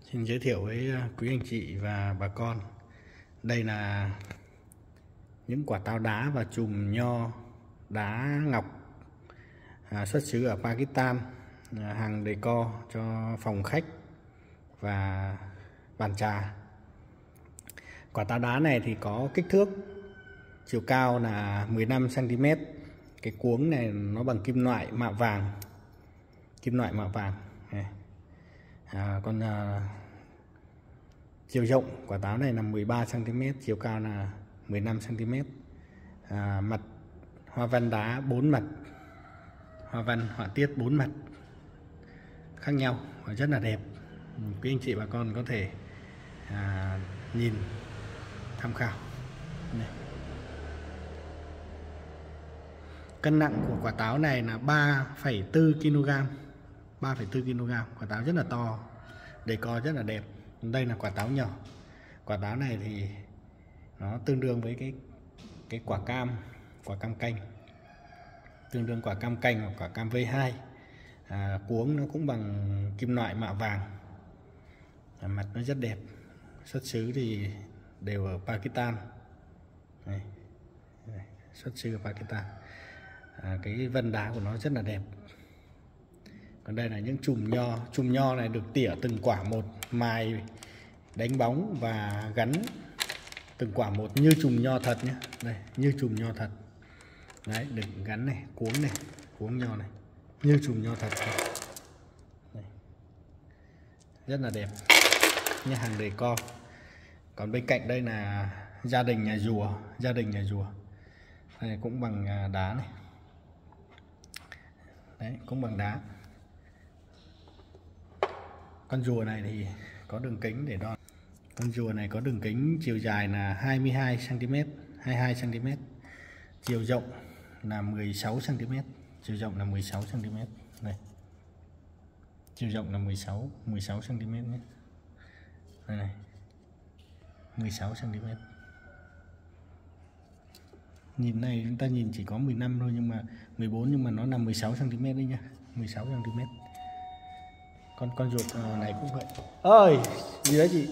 Xin giới thiệu với quý anh chị và bà con. Đây là những quả táo đá và chùm nho đá ngọc xuất xứ ở Pakistan, hàng decor cho phòng khách và bàn trà. Quả táo đá này thì có kích thước chiều cao là 15 cm. Cái cuống này nó bằng kim loại mạ vàng. Còn chiều rộng quả táo này là 13 cm, chiều cao là 15 cm. Mặt hoa văn đá 4 mặt, hoa văn họa tiết 4 mặt khác nhau và rất là đẹp. Quý anh chị bà con có thể nhìn tham khảo. Này. Cân nặng của quả táo này là 3,4 kg. 3,4 kg, quả táo rất là to, decor rất là đẹp. Đây là quả táo nhỏ. Quả táo này thì nó tương đương với cái quả cam canh, tương đương quả cam canh hoặc quả cam V2. Cuống nó cũng bằng kim loại mạ vàng, mặt nó rất đẹp. Xuất xứ thì đều ở Pakistan. Đây. Xuất xứ ở Pakistan. Cái vân đá của nó rất là đẹp. Còn đây là những chùm nho này được tỉa từng quả một, mài đánh bóng và gắn từng quả một như chùm nho thật nhé. Đây, như chùm nho thật. Đấy, được gắn này, cuống nho này, như chùm nho thật. Đây. Rất là đẹp. Như hàng decor. Còn bên cạnh đây là gia đình nhà rùa. Đây cũng bằng đá này. Đấy, cũng bằng đá. Con rùa này thì có đường kính để đo. Con rùa này có đường kính chiều dài là 22 cm, chiều rộng là 16 cm, Này. Chiều rộng là 16 cm nhé. Đây này. 16 cm. Nhìn này chúng ta nhìn chỉ có 15 thôi, nhưng mà 14, nhưng mà nó là 16 cm đấy nhá, 16 cm. Con ruột này cũng vậy. Ơi, gì đấy chị?